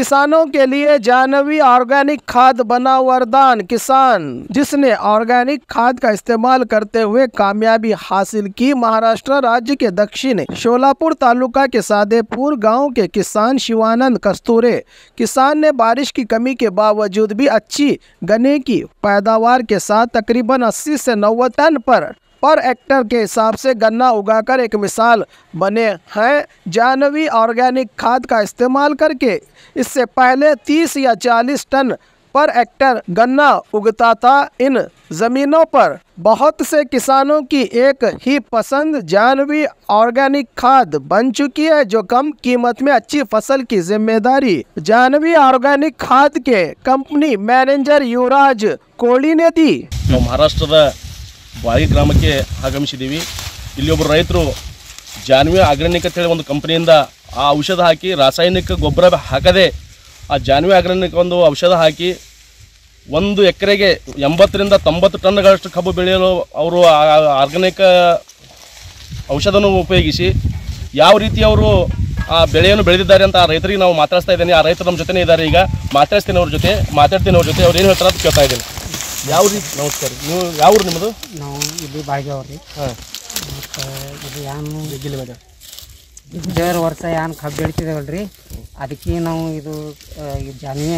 किसानों के लिए जानवी ऑर्गेनिक खाद बना वरदान। किसान जिसने ऑर्गेनिक खाद का इस्तेमाल करते हुए कामयाबी हासिल की। महाराष्ट्र राज्य के दक्षिण शोलापुर तालुका के सादेपुर गांव के किसान शिवानंद कस्तूरे किसान ने बारिश की कमी के बावजूद भी अच्छी गन्ने की पैदावार के साथ तकरीबन 80 से 90 टन पर हेक्टर के हिसाब से गन्ना उगाकर एक मिसाल बने हैं। जानवी ऑर्गेनिक खाद का इस्तेमाल करके इससे पहले 30 या 40 टन पर हेक्टर गन्ना उगता था। इन जमीनों पर बहुत से किसानों की एक ही पसंद जानवी ऑर्गेनिक खाद बन चुकी है, जो कम कीमत में अच्छी फसल की जिम्मेदारी जानवी ऑर्गेनिक खाद के कंपनी मैनेजर युवराज कोहली ने दी। महाराष्ट्र ಬಾಗಿ ಗ್ರಾಮಕ್ಕೆ ಆಗಮಿಸಿದ್ದೀವಿ। ಇಲ್ಲಿ ಒಬ್ಬರು ರೈತರು ಜಾನ್ವಿ ಆರ್ಗಾನಿಕ್ ಅಂತ ಹೇಳಿ ಒಂದು ಕಂಪನಿಯಿಂದ ಆ ಔಷಧ ಹಾಕಿ ರಾಸಾಯನಿಕ ಗೊಬ್ಬರ ಹಾಕದೆ ಆ ಜಾನ್ವಿ ಆರ್ಗಾನಿಕ್ ಒಂದು ಔಷಧ ಹಾಕಿ 1 ಎಕರೆಗೆ 80 ರಿಂದ 90 ಟನ್ಗಳಷ್ಟು ಕಬ್ಬು ಬೆಳೆಯಲು ಅವರು ಆರ್ಗಾನಿಕ್ ಔಷಧವನ್ನು ಉಪಯೋಗಿಸಿ ಯಾವ ರೀತಿ ಅವರು ಆ ಬೆಳೆಯನ್ನು ಬೆಳೆದಿದ್ದಾರೆ ಅಂತ ಆ ರೈತರಿಗೆ ನಾವು ಮಾತಾಡ್ತಾ ಇದ್ದೇನೆ। ಆ ರೈತರು ನಮ್ಮ ಜೊತೆನೇ ಇದ್ದಾರೆ, ಈಗ ಮಾತಾಡ್ತೀನಿ ಅವ್ರ ಜೊತೆ ಅವ್ರು ಏನು ಹೇಳ್ತಾರೆ ಅಂತ ಕೇಳ್ತಾ ಇದ್ದೀನಿ। ಯಾವ ರೀತಿ ನಮಸ್ಕಾರ, ನೀವು ಯಾವ ಊರು ನಿಮ್ಮದು? ನಾವು ಇಲ್ಲಿ ಬಾಯಿಗೆ ಹಾಂ ಮತ್ತು ಇದು ಏನು ಗಿಲ್ಲಿ ಮೇಲೆ ದೇವ್ರ ವರ್ಷ ಏನು ಕಬ್ಬು ಬೆಳಿತಿದ್ದೇವಲ್ರಿ, ಅದಕ್ಕೆ ನಾವು ಇದು ಜಾನ್ವಿ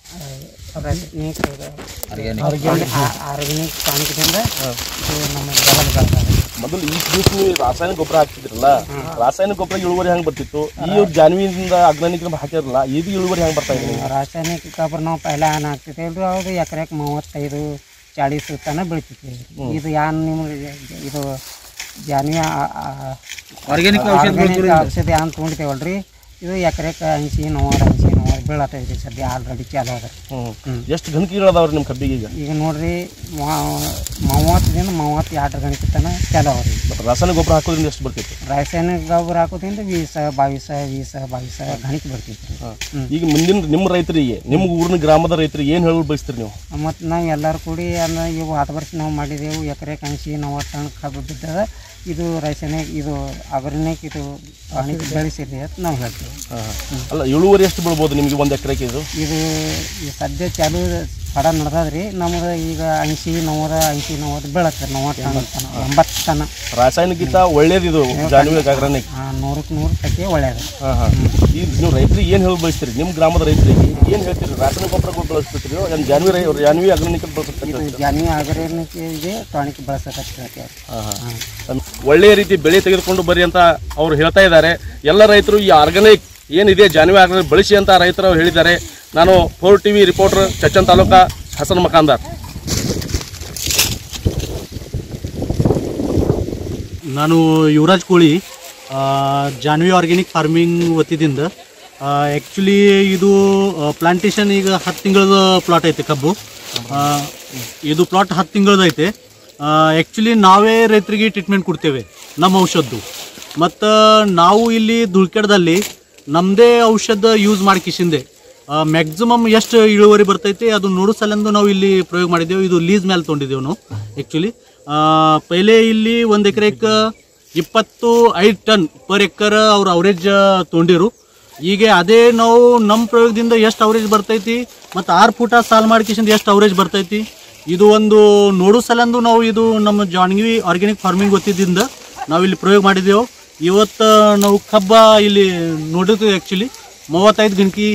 ಆರ್ಗ್ಯಾನಿಕ್ ಟಾನಿಕ್ದಿಂದ ಇದು ನಮ್ಮ ಬೆಳೆದ ಮೊದಲು ಈ ದಿವಸ ನೀವು ರಾಸಾಯನಿಕ ಗೊಬ್ಬರ ಹಾಕ್ತಿದ್ರಲ್ಲ, ರಾಸಾಯನಿಕ ಗೊಬ್ಬರ ಇಳುವರಿ ಹೆಂಗೆ ಬರ್ತಿತ್ತು? ಈ ಜಾನ್ವಿಯಿಂದ ಆರ್ಗಾನಿಕ್ ಹಾಕಿರಲ್ಲ, ಇದು ಇಳುವರಿ ಹೆಂಗೆ ಬರ್ತಾ ಇದೆ? ರಾಸಾಯನಿಕ ಗೊಬ್ಬರ ನಾವು ಪೈಲ ಏನು ಹಾಕ್ತಿದ್ದೇವೆ ಅದು ಎಕರೆಗೆ 35-40 ತನಕ ಬೆಳಿತಿದ್ವಿ। ಇದು ಏನು ನಿಮ್ಗೆ ಇದು ಜಾನ್ವಿ ಆರ್ಗ್ಯಾನಿಕ್ ಔಷಧಿ ಏನು ತೊಗೊಂಡಿದ್ದೇವಲ್ರಿ, ಇದು ಎಕರೆಗೆ 80-90 ಬೀಳತ್ತೈತಿ ಸದ್ಯ ಆಲ್ರೆಡಿ ಚಾಲು ಅದ। ಎಷ್ಟು ಗಣಕಿಗಳದಾವ್ರಿ ನಿಮ್ಮ ಕಬ್ಬಿಗೆ? ಈಗ ನೋಡ್ರಿ 30ರಿಂದ 32 ಗಣಕ್ಕೆ ತನಕ ಚಾಲು ಅವ್ರಿ। ರಾಸಾಯನಿಕ ಗೊಬ್ಬರ ಹಾಕೋದ್ರಿಂದ ಎಷ್ಟು ಬರ್ತಿತ್ತು? ರಾಸಾಯನಿಕ ಗೊಬ್ಬರ ಹಾಕೋದ್ರಿಂದ 20-22 ಗಣಕ್ಕೆ ಬರ್ತಿತ್ತು। ಈಗ ಮುಂದಿನ ನಿಮ್ಮ ರೈತರಿಗೆ, ನಿಮ್ಮ ಊರಿನ ಗ್ರಾಮದ ರೈತರಿಗೆ ಏನು ಹೇಳಲು ಬಯಸ್ತೀರಿ ನೀವು? ಮತ್ತು ನಾವು ಎಲ್ಲರೂ ಕೂಡಿ ಅಂದ್ರೆ ಇವು 10 ವರ್ಷ ನಾವು ಮಾಡಿದೆವು, ಎಕರೆಗೆ 80-90 ಟನ್ ಕಬ್ಬು ಬಿದ್ದದ। ಇದು ರಾಸಾಯನಿಕ ಇದು ಆರ್ಗಾನಿಕ್ ಇದು ಟಾನಿಕ್ ಬೆಳೆಸಿರಿ ಅಂತ ನಾವು ಹೇಳ್ತೀವಿ। ಅಲ್ಲ, ಇಳುವರಿ ಎಷ್ಟು ಬೀಳ್ಬೋದು ನಿಮಗೆ 1 ಎಕರೆಗೆ? ಇದು ಸದ್ಯ ಚಾಲು ಪಡ ನಡೆದ್ರಿ ನಮ್ದು ಈಗ 80-90 ಬೀಳತ್ತೆ, 90 ಟನ್ 80 ಟನ್ ರಾಸಾಯನಿಕ ಒಳ್ಳೇದು ಇದು ಜಾನ್ವಿ ಆರ್ಗಾನಿಕ್ 100ಕ್ಕೆ 100% ಒಳ್ಳೇದು। ಈಗ ನೀವು ರೈತರಿಗೆ ಏನು ಹೇಳಿ ಬಯಸ್ತೀರಿ? ನಿಮ್ಮ ಗ್ರಾಮದ ರೈತರಿಗೆ ಏನು ಹೇಳ್ತೀರಿ? ರಾಸಾಯನಿಕ ಗೊಬ್ಬರ ಬಳಸ್ತೀರಿ, ಜಾನ್ವಿ ಆರ್ಗಾನಿಕ್ ಬಳಸ್ತೀರಿ? ಜಾನ್ವಿ ಆರ್ಗಾನಿಕ್ ಇದೆ ಟಾನಿಕ್ ಬಳಸಕ್ಕೆ ಒಳ್ಳೆಯ ರೀತಿ ಬೆಳೆ ತೆಗೆದುಕೊಂಡು ಬರ್ರಿ ಅಂತ ಅವರು ಹೇಳ್ತಾ ಇದ್ದಾರೆ। ಎಲ್ಲ ರೈತರು ಈ ಆರ್ಗಾನಿಕ್ ಏನಿದೆ ಜಾನ್ವಿ ಆರ್ಗಾನಿಕ್ ಬಳಸಿ ಅಂತ ರೈತರು ಹೇಳಿದ್ದಾರೆ। ನಾನು 4 TV ರಿಪೋರ್ಟರ್ ಚಚ್ಚನ್ ತಾಲೂಕಾ ಹಸನ್ ಮಕಾಂದಾರ್। ನಾನು ಯುವರಾಜ್ ಕೋಳಿ ಜಾನ್ವಿ ಆರ್ಗ್ಯಾನಿಕ್ ಫಾರ್ಮಿಂಗ್ ವತಿಯಿಂದ ಆ್ಯಕ್ಚುಲಿ ಇದು ಪ್ಲಾಂಟೇಶನ್ ಈಗ 10 ತಿಂಗಳದ ಪ್ಲಾಟ್ ಐತೆ ಕಬ್ಬು, ಇದು ಪ್ಲಾಟ್ 10 ತಿಂಗಳದೈತೆ। ಆ್ಯಕ್ಚುಲಿ ನಾವೇ ರೈತರಿಗೆ ಟ್ರೀಟ್ಮೆಂಟ್ ಕೊಡ್ತೇವೆ ನಮ್ಮ ಔಷಧದ್ದು, ಮತ್ತು ನಾವು ಇಲ್ಲಿ ದುಳ್ಕೆಡದಲ್ಲಿ ನಮ್ಮದೇ ಔಷಧ ಯೂಸ್ ಮಾಡ್ಕಿಸಿಂದೆ ಮ್ಯಾಕ್ಸಿಮಮ್ ಎಷ್ಟು ಇಳುವರಿ ಬರ್ತೈತೆ ಅದು ನೋಡೋ ಸಲಂದು ನಾವು ಇಲ್ಲಿ ಪ್ರಯೋಗ ಮಾಡಿದ್ದೆವು। ಇದು ಲೀಸ್ ಮೇಲೆ ತೊಗೊಂಡಿದ್ದೆವು ನಾವು ಆ್ಯಕ್ಚುಲಿ। ಪೈಲೆ ಇಲ್ಲಿ 1 ಎಕರೆಗೆ 25 ಟನ್ ಪರ್ ಎಕರ್ ಅವ್ರು ಅವರೇಜ್ ತೊಗೊಂಡಿರು। ಈಗ ಅದೇ ನಾವು ನಮ್ಮ ಪ್ರಯೋಗದಿಂದ ಎಷ್ಟು ಅವರೇಜ್ ಬರ್ತೈತಿ ಮತ್ತು 6 ಫೂಟ ಸಾಲು ಮಾಡ್ಕಿಸಿಂದ ಎಷ್ಟು ಅವರೇಜ್ ಬರ್ತೈತಿ ಇದು ಒಂದು ನೋಡೋ ಸಲಂದು ನಾವು ಇದು ನಮ್ಮ ಜಾನ್ವಿ ಆರ್ಗ್ಯಾನಿಕ್ ಫಾರ್ಮಿಂಗ್ ವತಿಯಿಂದ ನಾವು ಇಲ್ಲಿ ಪ್ರಯೋಗ ಮಾಡಿದ್ದೆವು। ಇವತ್ತು ನಾವು ಕಬ್ಬ ಇಲ್ಲಿ ನೋಡಿದ್ವಿ ಆ್ಯಕ್ಚುಲಿ 35 ಗಣಕಿ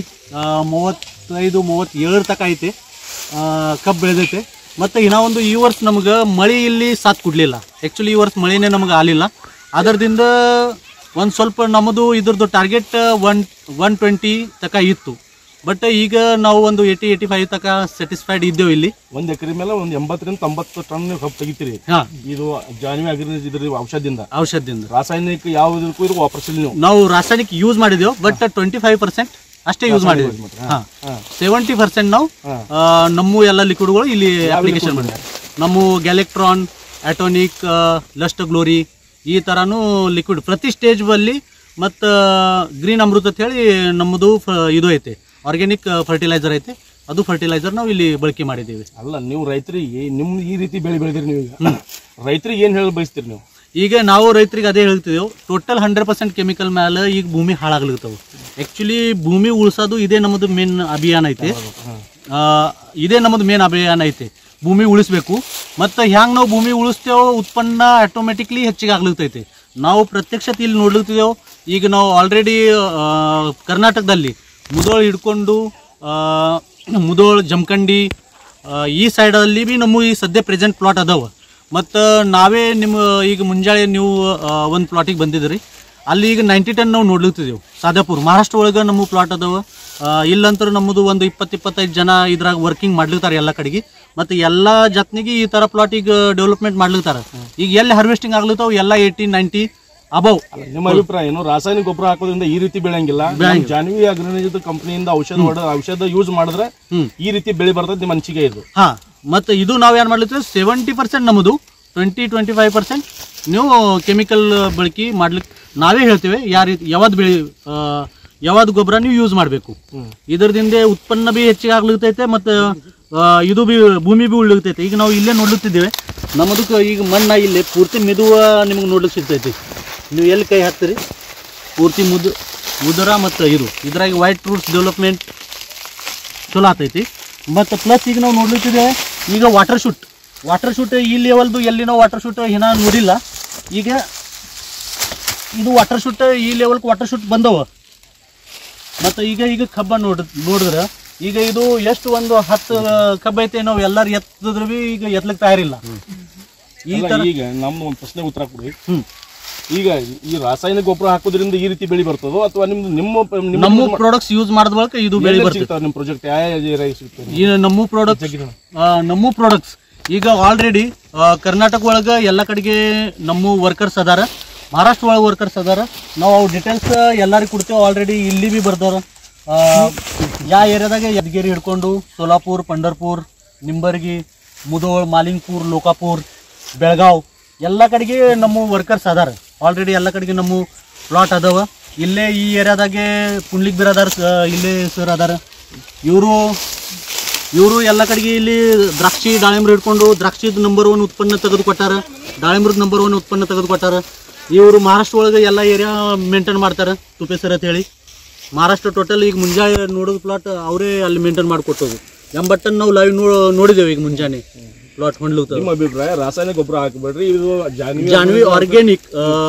35-37 ತನಕ ಐತೆ ಕಬ್ಬು ಬೆಳೆದೈತೆ। ಮತ್ತು ಇನ್ನೂ ಒಂದು ಈ ವರ್ಷ ನಮಗೆ ಮಳೆ ಇಲ್ಲಿ ಸಾಥ್ ಕೊಡಲಿಲ್ಲ ಆ್ಯಕ್ಚುಲಿ, ಈ ವರ್ಷ ಮಳೆನೇ ನಮಗೆ ಆಗಲಿಲ್ಲ, ಅದರದಿಂದ ಒಂದು ಸ್ವಲ್ಪ ನಮ್ಮದು ಇದ್ರದ್ದು ಟಾರ್ಗೆಟ್ 120 ತನಕ ಇತ್ತು, ಬಟ್ ಈಗ ನಾವು ಒಂದು 80-85 ತನಕ ಸ್ಯಾಟಿಸ್ಫೈಡ್ ಇದ್ದೇವೆ ಇಲ್ಲಿ। 1 ಎಕರೆ ಮೇಲೆ ಒಂದು 80ರಿಂದ 90 ಟನ್ ಕಬ್ಬು ತೆಗಿತೀರಿ? ಇದು ಜಾನ್ವಿ ಆರ್ಗಾನಿಕ್ ಇದ್ರ ಔಷಧದಿಂದ ರಾಸಾಯನಿಕ ಯಾವುದಕ್ಕೂ ಇದು ವಾಪರ್ಸಿಲ್ಲ ನಾವು ರಾಸಾಯನಿಕ ಯೂಸ್ ಮಾಡಿದೆವು, ಬಟ್ 25% ಅಷ್ಟೇ ಯೂಸ್ ಮಾಡಿದ್ವಿ। 70% ನಾವು ನಮ್ಮ ಎಲ್ಲ ಲಿಕ್ವಿಡ್ಗಳು ಇಲ್ಲಿ ಅಪ್ಲಿಕೇಶನ್ ಮಾಡಿದ್ವಿ। ನಮ್ಮ ಗ್ಯಾಲೆಕ್ಟ್ರಾನ್, ಆಟೋನಿಕ್, ಲಸ್ಟ್ ಗ್ಲೋರಿ ಈ ಥರನೂ ಲಿಕ್ವಿಡ್ ಪ್ರತಿ ಸ್ಟೇಜ್ ಅಲ್ಲಿ, ಮತ್ತು ಗ್ರೀನ್ ಅಮೃತ ಅಂತ ಹೇಳಿ ನಮ್ಮದು ಇದು ಐತೆ ಆರ್ಗ್ಯಾನಿಕ್ ಫರ್ಟಿಲೈಸರ್ ಐತೆ, ಅದು ಫರ್ಟಿಲೈಸರ್ ನಾವು ಇಲ್ಲಿ ಬಳಕೆ ಮಾಡಿದ್ದೀವಿ। ಅಲ್ಲ, ನೀವು ರೈತರಿಗೆ ನಿಮ್ಮ ಈ ರೀತಿ ಬೆಳೆ ಬೆಳೆದಿರಿ, ನೀವು ರೈತರಿಗೆ ಏನು ಹೇಳಿ ಬಯಸ್ತೀರಿ ನೀವು? ಈಗ ನಾವು ರೈತರಿಗೆ ಅದೇ ಹೇಳ್ತಿದ್ದೆವು, ಟೋಟಲ್ 100% ಕೆಮಿಕಲ್ ಮೇಲೆ ಈಗ ಭೂಮಿ ಹಾಳಾಗ್ಲಿಕ್ಕವು। ಆ್ಯಕ್ಚುಲಿ ಭೂಮಿ ಉಳಿಸೋದು ಇದೇ ನಮ್ಮದು ಮೇನ್ ಅಭಿಯಾನ ಐತಿ. ಇದೇ ನಮ್ಮದು ಮೇನ್ ಅಭಿಯಾನ ಐತಿ, ಭೂಮಿ ಉಳಿಸ್ಬೇಕು. ಮತ್ತು ಹ್ಯಾಂಗೆ ನಾವು ಭೂಮಿ ಉಳಿಸ್ತೇವೋ ಉತ್ಪನ್ನ ಆಟೋಮೆಟಿಕ್ಲಿ ಹೆಚ್ಚಿಗೆ ಆಗ್ಲಿರ್ತೈತಿ. ನಾವು ಪ್ರತ್ಯಕ್ಷತೆ ಇಲ್ಲಿ ನೋಡ್ಲಿಕ್ತಿದ್ದೇವೆ. ಈಗ ನಾವು ಆಲ್ರೆಡಿ ಕರ್ನಾಟಕದಲ್ಲಿ ಮುದೋಳು ಹಿಡ್ಕೊಂಡು ಮುದೋಳು ಜಮಖಂಡಿ ಈ ಸೈಡಲ್ಲಿ ಭೀ ನಮ್ಮ ಈ ಸದ್ಯ ಪ್ರೆಸೆಂಟ್ ಪ್ಲಾಟ್ ಅದಾವ. ಮತ್ತು ನಾವೇ ನಿಮ್ಮ ಈಗ ಮುಂಜಾನೆ ನೀವು ಒಂದು ಪ್ಲಾಟಿಗೆ ಬಂದಿದ್ರಿ, ಅಲ್ಲಿ ಈಗ 90 ಟನ್ ನಾವು ನೋಡ್ಲಿಕ್ತಿದ್ದೇವೆ. ಸಾದಾಪುರ ಮಹಾರಾಷ್ಟ್ರ ಒಳಗೆ ನಮ್ಮ ಪ್ಲಾಟ್ ಅದಾವ. ಇಲ್ಲಂತರೂ ನಮ್ಮದು ಒಂದು 20-25 ಜನ ಇದ್ರಾಗ ವರ್ಕಿಂಗ್ ಮಾಡ್ಲಿರ್ತಾರೆ ಎಲ್ಲ ಕಡೆಗೆ. ಮತ್ತು ಎಲ್ಲ ಜತ್ನಿಗೆ ಈ ಥರ ಪ್ಲಾಟಿಗೆ ಡೆವಲಪ್ಮೆಂಟ್ ಮಾಡ್ಲಿರ್ತಾರೆ. ಈಗ ಎಲ್ಲಿ ಹಾರ್ವೆಸ್ಟಿಂಗ್ ಆಗ್ಲಿರ್ತಾವೆ ಎಲ್ಲ 80-90 ಅಬೌವ್. ನಿಮ್ಮ ಅಭಿಪ್ರಾಯ ಏನು? ರಾಸಾಯನಿಕ ಗೊಬ್ಬರ ಹಾಕೋದ್ರಿಂದ ಈ ರೀತಿ ಬೆಳೆಯಂಗಿಲ್ಲ, ಜಾನ್ವಿ ಅಗ್ರಣಿತ ಕಂಪನಿಯಿಂದ ಔಷಧ ಯೂಸ್ ಮಾಡಿದ್ರೆ ಈ ರೀತಿ ಬೆಳೆ ಬರ್ತದೆ ನಿಮ್ಮ ಅನಿಸಿಕೆ ಇದು? ಹಾ, ಮತ್ತು ಇದು ನಾವು ಏನು ಮಾಡ್ಲಿಕ್ಕೆ 70% ನಮ್ಮದು, 20-25% ನೀವು ಕೆಮಿಕಲ್ ಬಳಕೆ ಮಾಡ್ಲಿಕ್ಕೆ ನಾವೇ ಹೇಳ್ತೇವೆ. ಯಾವ್ದು ಗೊಬ್ಬರ ನೀವು ಯೂಸ್ ಮಾಡಬೇಕು. ಇದರದಿಂದ ಉತ್ಪನ್ನ ಬಿ ಹೆಚ್ಚಿಗೆ ಆಗ್ಲಿರ್ತೈತೆ ಮತ್ತು ಇದು ಬಿ ಭೂಮಿ ಬಿ ಉಳ್ಳಿರ್ತೈತೆ. ಈಗ ನಾವು ಇಲ್ಲೇ ನೋಡ್ಲಿಕ್ತಿದ್ದೇವೆ, ನಮ್ಮದಕ್ಕೆ ಈಗ ಮಣ್ಣ ಇಲ್ಲೇ ಪೂರ್ತಿ ಮೆದುವ ನಿಮ್ಗೆ ನೋಡ್ಲಿಕ್ಕೆ ಸಿಗ್ತೈತಿ. ನೀವು ಎಲ್ಲಿ ಕೈ ಹಾಕ್ತೀರಿ ಪೂರ್ತಿ ಮುದುರ ಮತ್ತು ಇದ್ರಾಗ ವೈಟ್ ರೂಟ್ಸ್ ಡೆವಲಪ್ಮೆಂಟ್ ಚಲೋ ಆಗ್ತೈತಿ. ಮತ್ತು ಪ್ಲಸ್ ಈಗ ನಾವು ನೋಡ್ಲಿಕ್ತಿದ್ದೇವೆ ಈಗ ವಾಟರ್ ಶೂಟ್ ಈ ಲೆವೆಲ್ದು ಎಲ್ಲಿ ನಾವು ವಾಟರ್ ಶೂಟ್ ಏನ ನೋಡಿಲ್ಲ. ಈಗ ಇದು ವಾಟರ್ ಶೂಟ್ ಈ ಲೆವೆಲ್ಗೆ ವಾಟರ್ ಶೂಟ್ ಬಂದವ. ಮತ್ತು ಈಗ ಕಬ್ಬ ನೋಡಿದ್ರೆ ಈಗ ಇದು ಎಷ್ಟು ಒಂದು 10 ಕಬ್ಬ ಐತೆ, ನಾವು ಎಲ್ಲರೂ ಎತ್ತಿದ್ರು ಭೀ ಈಗ ಎತ್ತಲಿಕ್ಕೆ ತಯಾರಿಲ್ಲ. ಈಗ ನಮ್ದು ಒಂದು ಪ್ರಶ್ನೆ ಉತ್ತರ ಕೊಡಿ. ಈಗ ಈ ರಾಸಾಯನಿಕ ಗೊಬ್ಬರ ಹಾಕೋದ್ರಿಂದ ಈ ರೀತಿ ಬೆಳೆ ಬರ್ತದೋ ಅಥವಾ ನಮ್ಮ ಪ್ರಾಡಕ್ಟ್ಸ್ ಯೂಸ್ ಮಾಡಿದ ಬಳಿಕ ಇದು ಬೆಳೆ ಬರ್ತದೆ? ನಿಮ್ಮ ಪ್ರಾಜೆಕ್ಟ್ ಯಾವ ಸಿಗ್ತದೆ? ಈ ನಮ್ಮ ಪ್ರಾಡಕ್ಟ್ಸ್ ಈಗ ಆಲ್ರೆಡಿ ಕರ್ನಾಟಕ ಒಳಗೆ ಎಲ್ಲ ಕಡೆಗೆ ನಮ್ಮ ವರ್ಕರ್ಸ್ ಅದಾರ, ಮಹಾರಾಷ್ಟ್ರ ಒಳಗೆ ವರ್ಕರ್ಸ್ ಅದಾರ. ನಾವು ಅವು ಡೀಟೇಲ್ಸ್ ಎಲ್ಲರಿಗೂ ಕೊಡ್ತೇವೆ. ಆಲ್ರೆಡಿ ಇಲ್ಲಿ ಭೀ ಬರ್ದಾರ. ಯಾವ ಏರಿಯಾದಾಗ ಯದಗಿರಿ ಹಿಡ್ಕೊಂಡು ಸೋಲಾಪುರ್, ಪಂಢರ್ಪುರ್, ನಿಂಬರ್ಗಿ, ಮುದೋಳ್, ಮಾಲಿಂಗ್ಪುರ್, ಲೋಕಾಪುರ್, ಬೆಳಗಾವ್ ಎಲ್ಲ ಕಡೆಗೆ ನಮ್ಮ ವರ್ಕರ್ಸ್ ಅದಾರ. ಆಲ್ರೆಡಿ ಎಲ್ಲ ಕಡೆಗೆ ನಮ್ಮ ಪ್ಲಾಟ್ ಅದಾವ. ಇಲ್ಲೇ ಈ ಏರಿಯಾದಾಗೆ ಪುಂಡ್ಲಿಕ್ ಬಿರಾದಾರ್ ಇಲ್ಲೇ ಸರ್ ಅದಾರ. ಇವರು ಎಲ್ಲ ಕಡೆಗೆ ಇಲ್ಲಿ ದ್ರಾಕ್ಷಿ ದಾಳಿಂಬ್ರ ಹಿಡ್ಕೊಂಡು ದ್ರಾಕ್ಷಿದ ನಂಬರ್ 1 ಉತ್ಪನ್ನ ತೆಗೆದುಕೊಟ್ಟಾರ, ದಾಳಿಂಬ್ರದ ನಂಬರ್ 1 ಉತ್ಪನ್ನ ತೆಗೆದುಕೊಟ್ಟಾರ. ಇವರು ಮಹಾರಾಷ್ಟ್ರ ಒಳಗೆ ಎಲ್ಲ ಏರಿಯಾ ಮೇಂಟೈನ್ ಮಾಡ್ತಾರೆ. ತುಪೇಸರ್ ಅಂತ ಹೇಳಿ ಮಹಾರಾಷ್ಟ್ರ ಟೋಟಲ್ ಈಗ ಮುಂಜಾನೆ ನೋಡೋದು ಪ್ಲಾಟ್ ಅವರೇ ಅಲ್ಲಿ ಮೇಂಟೈನ್ ಮಾಡಿಕೊಟ್ಟೋದು. 80 ಟನ್ ನಾವು ಲೈವ್ ನೋಡಿದ್ದೇವೆ ಈಗ ಮುಂಜಾನೆ ಪ್ಲಾಟ್ ಹೊಂಡ್ಲುತ್ತ. ನಿಮ್ಮ ಅಭಿಪ್ರಾಯ ರಾಸಾಯನಿಕ ಗೊಬ್ಬರ ಹಾಕಬೇಡ್ರಿ, ಇದು ಜಾನ್ವಿ ಆರ್ಗ್ಯಾನಿಕ್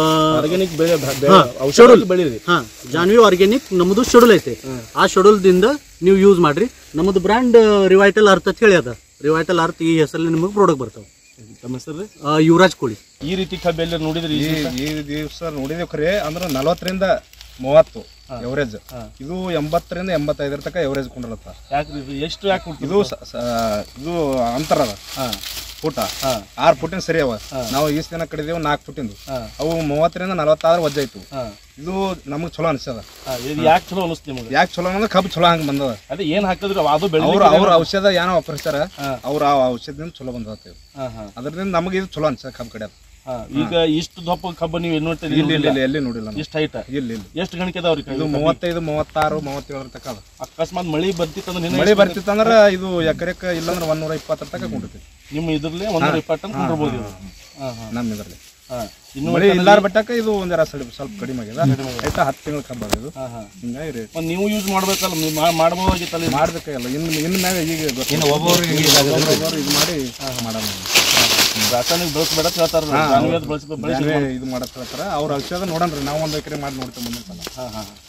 ಔಷಧ ಬೆಳೀರಿ. ಜಾನ್ವಿ ಆರ್ಗ್ಯಾನಿಕ್ ನಮ್ಮದು ಶೆಡ್ಯೂಲ್ ಐತೆ. ಆ ಶೆಡ್ಯೂಲ್ದಿಂದ ನೀವು ಯೂಸ್ ಮಾಡ್ರಿ. ನಮ್ಮದು ಬ್ರ್ಯಾಂಡ್ ರಿವೈಟಲ್ ಅರ್ತ್ ಅಂತ ಹೇಳಿ ಅದ. ರಿವೈಟಲ್ ಅರ್ತ್ ಈ ಹೆಸರಲ್ಲಿ ನಿಮಗೆ ಪ್ರಾಡಕ್ಟ್ ಬರ್ತಾವೆ. ತಮ್ಮ ಹೆಸರು? ಯುವರಾಜ್ ಕೋಳಿ. ಈ ರೀತಿ ಕಬ್ಬು ಎಲ್ಲ ನೋಡಿದ್ರಿ? ಈ ದಿವಸ ನೋಡಿದೇವ್ ಖರೆ ಅಂದ್ರೆ 40ರಿಂದ 30 ಎವರೇಜ್. ಇದು 80ರಿಂದ 85 ತನಕ ಎವರೇಜ್ ಕೊಂಡಲತ್ತ. ಎಷ್ಟು ಯಾಕೆ ಇದು ಅಂತರ ಅದ ಫುಟ 6 ಫುಟಿನ ಸರಿ ಅವ. ನಾವು ಈ ದಿನ ಕಡಿದೇವು 4 ಫುಟಿಂದು. ಅವು 30ರಿಂದ 40 ಆದ್ರೆ ವಜ್ಜ ಆಯ್ತು. ಇದು ನಮಗ್ ಚಲೋ ಅನಿಸ್ತದ. ಯಾಕೆ ಚಲೋ ಅನಿಸ್ತಿ ನಿಮ್ಗೆ? ಯಾಕೆ ಚಲೋ ಅಂದ್ರೆ ಕಬ್ಬು ಚಲೋ ಹಂಗ ಬಂದದ. ಅದೇ ಏನ್ ಹಾಕಿದ್ರು ಅದು ಅವ್ರ ಔಷಧ ಏನೋ ವಾಪರಿಸ್ತಾರ, ಅವ್ರ ಆ ಔಷಧದಿಂದ ಚಲೋ ಬಂದದ. ಅದರಿಂದ ನಮಗೆ ಇದು ಚಲೋ ಅನ್ಸ ಕಬ್ಬು ಕಡೆ. ಈಗ ಇಷ್ಟು ದಪ್ಪ ಕಬ್ಬು ನೀವು ಎಲ್ಲಿ ನೋಡಿಲ್ಲ. ಇಷ್ಟು ಹೈಟ್ ಇಲ್ಲಿ ಎಷ್ಟು ಗಣಿಕೆ ಅದಾವ್ರಿ? ಇದು 35, 36, 37 ತನಕ ಅದ. ಅಕಸ್ಮಾತ್ ಮಳಿ ಬರ್ತಿತ್ತಂದ್ರೆ ಮಳೆ ಬರ್ತಿತ್ತಂದ್ರ ಇದು ಎಕರೆಕ್ ಇಲ್ಲಂದ್ರೆ 120 ತನಕ ಕೊಂಡಿರ್ತೀವಿ. ನಿಮ್ಮ ಇದ್ರಲ್ಲಿ 120 ಟನ್ ಕೊಂಡಿರ್ಬೋದು ನಮ್ಮ ಇದರಲ್ಲಿ. ಮಳೆ ಇಲ್ಲಾರ ಬಟ್ಟಕ ಇದು ಒಂದರ ಸ್ವಲ್ಪ ಕಡಿಮೆ ಆಗಿದೆ. ಆಯ್ತಾ 10 ತಿಂಗಳ ಕಬ್ಬ ಇದು. ಹಿಂಗಾಗಿ ರೇಟ್ ನೀವು ಯೂಸ್ ಮಾಡ್ಬೇಕಲ್ಲ, ನೀವು ಮಾಡಬಹುದಾಗಿತ್ತಲ್ಲ? ಮಾಡ್ಬೇಕಲ್ಲ. ಇನ್ನು ಮ್ಯಾಗ ಈಗ ಒಬ್ಬೊಬ್ರು ಇದು ಮಾಡಿ ಮಾಡೋಣ. ರಾಸಾಯನಿಕ ಬಳಸಬೇಡ ಹೇಳ್ತಾರ, ಇದು ಮಾಡಕ್ ಹೇಳ್ತಾರ. ಅವ್ರ ಔಷಧ ನೋಡನ್ರಿ, ನಾವು 1 ಎಕರೆ ಮಾಡಿ ನೋಡ್ತೇವೆ ಮುಂದಿನ ಸಲ.